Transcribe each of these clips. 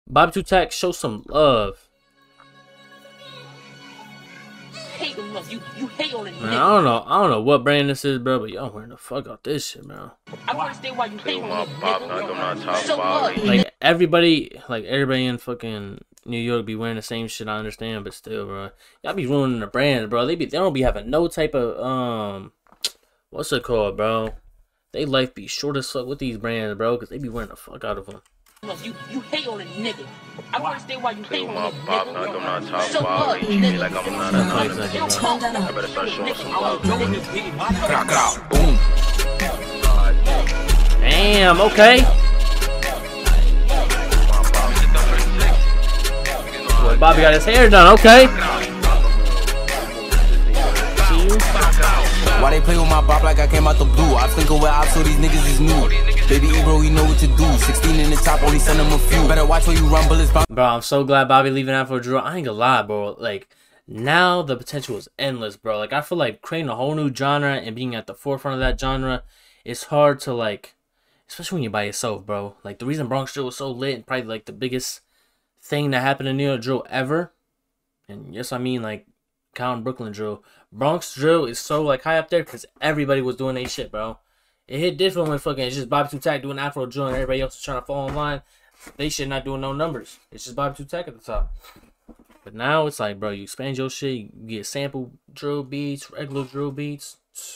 Bobby Two Tack, show some love. You hate on it, man, I don't know what brand this is, bro, but y'all wearing the fuck out this shit, bro. I don't understand why you hate on it. So what? Like everybody in fucking New York be wearing the same shit. I understand, but still, bro, y'all be ruining the brand, bro. They don't be having no type of what's it called, bro? They life be short as fuck with these brands, bro, because they be wearing the fuck out of them. You hate on a nigga. I don't understand why you hate on a nigga. So what, nigga? Like I'm not a I better start showing some love. Boom. Damn, okay. Boy, Bobby got his hair done, okay. See you. Why they play with my bop like I came out the blue? I think of where I so these niggas is new. Baby Ebro, you know what to do. 16 in the top, only send them a few. Better watch where you rumble is. Bro, I'm so glad Bobby leaving Afro Drill. I ain't gonna lie, bro. Like, now the potential is endless, bro. Like, I feel like creating a whole new genre and being at the forefront of that genre, it's hard to, like, especially when you're by yourself, bro. Like, the reason Bronx Drill was so lit and probably, like, the biggest thing that happened in New York Drill ever, and yes, I mean, like, counting Brooklyn Drill, Bronx Drill is so, like, high up there because everybody was doing their shit, bro. It hit different when fucking it's just Bobby Two Tack doing Afro Drill and everybody else is trying to fall in line. They shit not doing no numbers. It's just Bobby Two Tack at the top. But now it's like, bro, you expand your shit, you get sample drill beats, regular drill beats.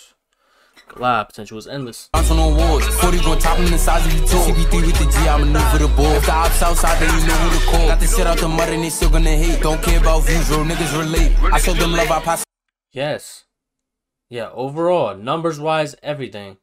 Live potential is endless. On awards, 40 gon' top in the size of the toe. CB3 with the G, I maneuver the ball. If the ops outside, then you know who to call. Got the shit out the mud and they still gonna hate. Don't care about views, real niggas relate. I showed them love, I pass. Yes. Yeah, overall, numbers wise, everything.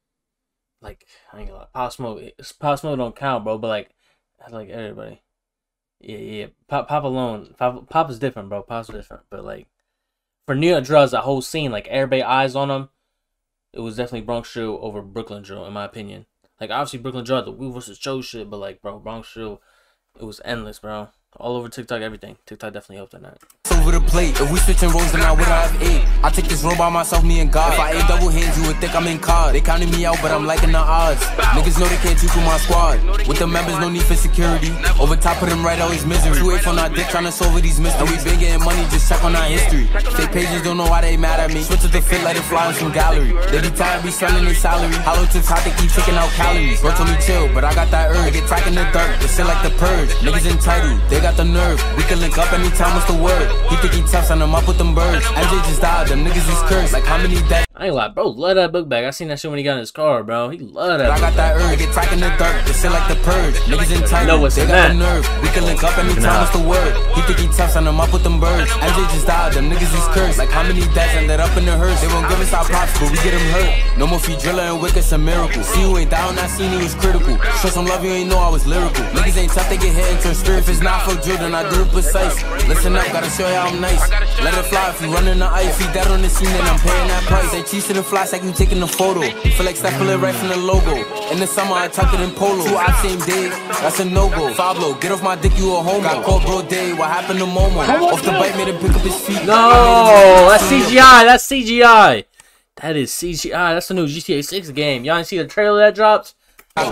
Like, I ain't gonna lie, Pop Smoke don't count, bro, but like everybody. Yeah. Pop alone. Pop is different, bro. Pop's different. But like, for New York Drill, as a whole scene, like, everybody eyes on him. It was definitely Bronx Drill over Brooklyn Drill, in my opinion. Like, obviously, Brooklyn Drill had the Wu vs. Joe shit, but like, bro, Bronx Drill, it was endless, bro. All over TikTok, everything. TikTok definitely helped on that. Over the plate. If we switching roles, then I would have 8. I take this role by myself, me and God. If I ain't double hands, you would think I'm in card. They counted me out, but I'm liking the odds. Niggas know they can't choose from my squad. With the members, no need for security. Over top of them, right, always misery. 2-8 on our dick, trying to solve these mysteries. And we been getting money, just check on our history. Fake pages don't know why they mad at me. Switch to the fit, let it fly in some gallery. They be tired, be selling their salary. Hollow tips hot, they keep taking out calories. Bro told me chill, but I got that urge. They get tack in the dirt, they sit like the purge. Niggas entitled, they got the nerve. We can link up anytime, what's the word? He think he tough, sign him up with them birds. MJ just died, them niggas is cursed. Like how many dead? I ain't lie, bro, love that book bag. I seen that shit when he got in his car, bro. He love that. I got that urge, get track in the dirt, they sit like the purge. Niggas entitled, they got the nerve. We can link up anytime, what's the word? He think he tough, sign him up with them birds. MJ just died, them niggas is cursed. Like how many deaths ended up in the hearse? They won't give us our props, but we get them hurt. No more feet driller and wick, it's a miracle. See you ain't down, that scene, he was critical. Show some love, you ain't know I was lyrical. Niggas ain't tough, they get hit into a spirit. If it's not for drill, then I do it precise. Listen up, gotta show you how I'm nice. Let it fly if you run in the ice. Feed that on the scene, then I'm paying that price. They cheese to the fly, like you taking a photo. Feel like Steph pull it right from the logo. In the summer, I tuck it in polo. 2 out same day, that's a no-go. Fablo, get off my dick, you a homo. Got caught bro day, what happened to Momo? Off the bike, made him pick up his feet. No, that's CGI, that's CGI. That is CGI, that's the new GTA 6 game. Y'all ain't see the trailer that dropped? You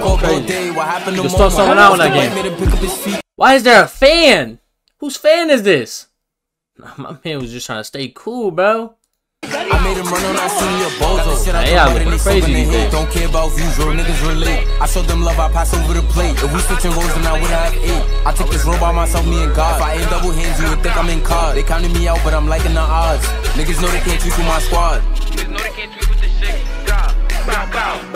can start someone out in that game. Why is there a fan? Whose fan is this? My man was just trying to stay cool, bro. I made him run on that senior bozo. Shit, I looking crazy these days. Don't care about views, real niggas relate. I showed them love, I pass over the plate. If we switching roles, then I would have 8. I took this role by myself, me and God. If I ain't double hands, you would think I'm in card. They counted me out, but I'm liking the odds. Niggas know they can't tweak with my squad. Niggas know they can't tweak with this shit. Bow, bow,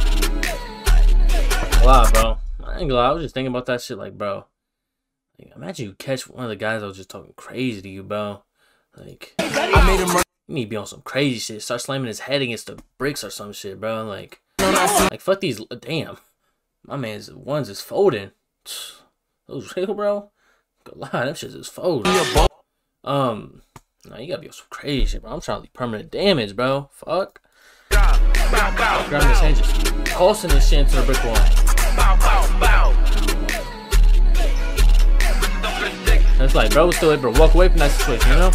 bow. Wow, bro. I ain't gonna lie, I was just thinking about that shit, like, bro. Like, imagine you catch one of the guys that was just talking crazy to you, bro. Like, I made him run. You need to be on some crazy shit. Start slamming his head against the bricks or some shit, bro. Like fuck these. Damn, my man's ones is folding. Those real, bro. Good lie, them shit is folding. Nah, you gotta be on some crazy shit, bro. I'm trying to leave permanent damage, bro. Fuck. Grabbing his head, just tossing this shit into the brick wall. That's like, bro, still able to walk away from that situation, you know?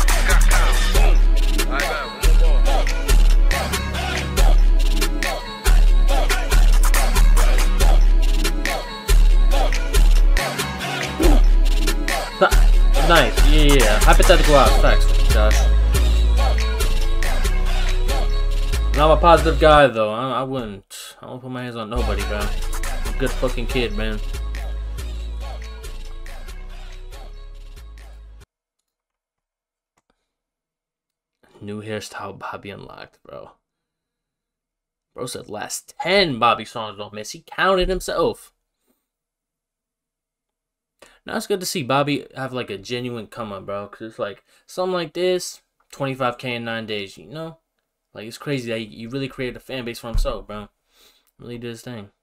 nice. Yeah. Hypothetical odds. Facts, Josh. I'm a positive guy, though. I wouldn't put my hands on nobody, bro. I'm a good fucking kid, man. New hairstyle Bobby unlocked, bro. Bro said last 10 Bobby songs don't miss. He counted himself. Now it's good to see Bobby have like a genuine come up, bro. Because it's like something like this, 25K in 9 days, you know? Like, it's crazy that he really created a fan base for himself, bro. Really did his thing.